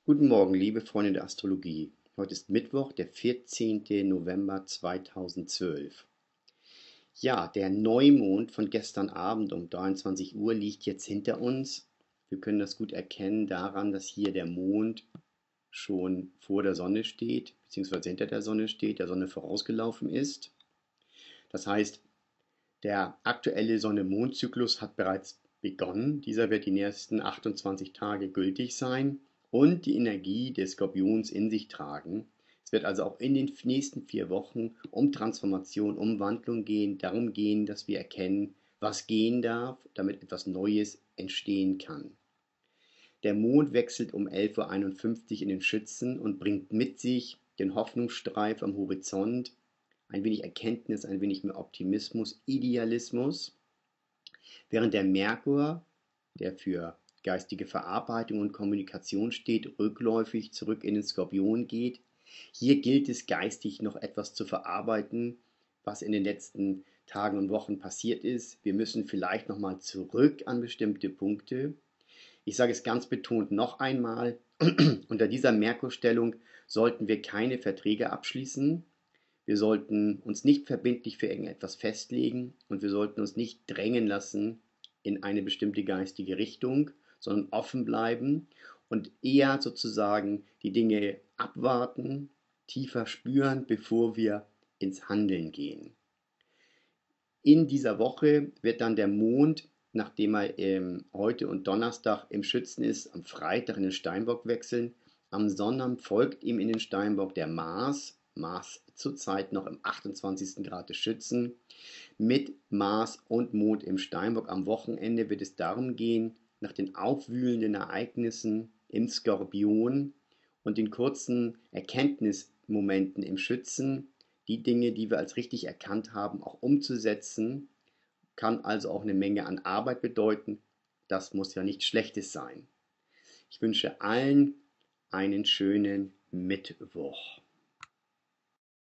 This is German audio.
Guten Morgen, liebe Freunde der Astrologie. Heute ist Mittwoch, der 14. November 2012. Ja, der Neumond von gestern Abend um 23 Uhr liegt jetzt hinter uns. Wir können das gut erkennen daran, dass hier der Mond schon vor der Sonne steht, beziehungsweise hinter der Sonne vorausgelaufen ist. Das heißt, der aktuelle Sonne-Mond-Zyklus hat bereits begonnen. Dieser wird die nächsten 28 Tage gültig sein und die Energie des Skorpions in sich tragen. Es wird also auch in den nächsten 4 Wochen um Transformation, um Wandlung gehen, darum gehen, dass wir erkennen, was gehen darf, damit etwas Neues entstehen kann. Der Mond wechselt um 11:51 Uhr in den Schützen und bringt mit sich den Hoffnungsstreif am Horizont, ein wenig Erkenntnis, ein wenig mehr Optimismus, Idealismus, während der Merkur, der für geistige Verarbeitung und Kommunikation steht, rückläufig zurück in den Skorpion geht. Hier gilt es geistig noch etwas zu verarbeiten, was in den letzten Tagen und Wochen passiert ist. Wir müssen vielleicht nochmal zurück an bestimmte Punkte. Ich sage es ganz betont noch einmal, unter dieser Merkurstellung sollten wir keine Verträge abschließen. Wir sollten uns nicht verbindlich für irgendetwas festlegen und wir sollten uns nicht drängen lassen in eine bestimmte geistige Richtung, sondern offen bleiben und eher sozusagen die Dinge abwarten, tiefer spüren, bevor wir ins Handeln gehen. In dieser Woche wird dann der Mond, nachdem er heute und Donnerstag im Schützen ist, am Freitag in den Steinbock wechseln. Am Sonnabend folgt ihm in den Steinbock der Mars. Mars zurzeit noch im 28. Grad des Schützen. Mit Mars und Mond im Steinbock am Wochenende wird es darum gehen, nach den aufwühlenden Ereignissen im Skorpion und den kurzen Erkenntnismomenten im Schützen, die Dinge, die wir als richtig erkannt haben, auch umzusetzen, kann also auch eine Menge an Arbeit bedeuten. Das muss ja nichts Schlechtes sein. Ich wünsche allen einen schönen Mittwoch.